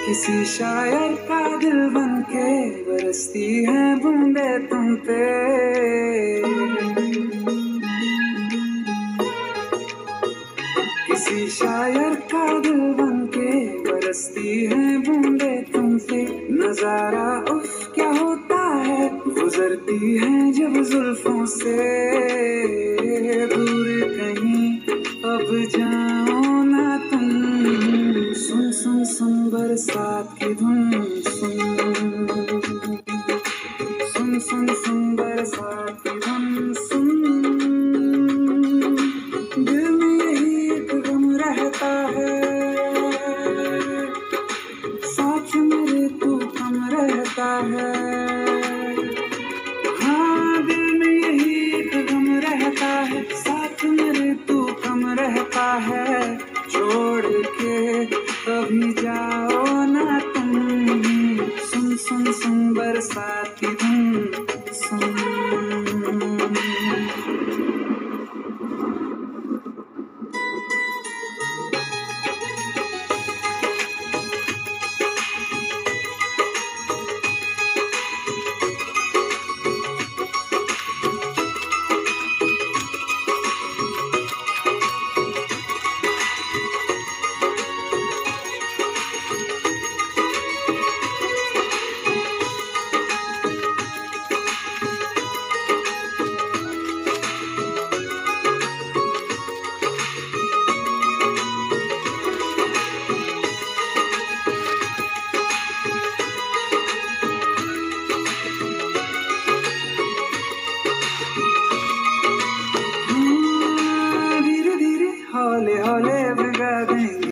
किसी शायर का दिल बनके बरसती है बूंदे तुम पे। किसी शायर का दिल बनके बरसती है बूंदे तुम पे। नजारा उफ क्या होता है, गुजरती है जब जुल्फों से। दूर कहीं अब जाओ ना तुम, सुन सुन सुन बरसात की धुन। सुन सुन सुन बरसात की धुन सुन। दिल में यही एक गम रहता है, साथ मेरे तू कम रहता है। हाँ दिल में यही एक गम रहता है, साथ मेरे तू कम रहता है। छोड़ के कभी जाओ ना तुम, सुन सुन सुन बरसात की धुन सुन। हौले हौले भिगा देंगे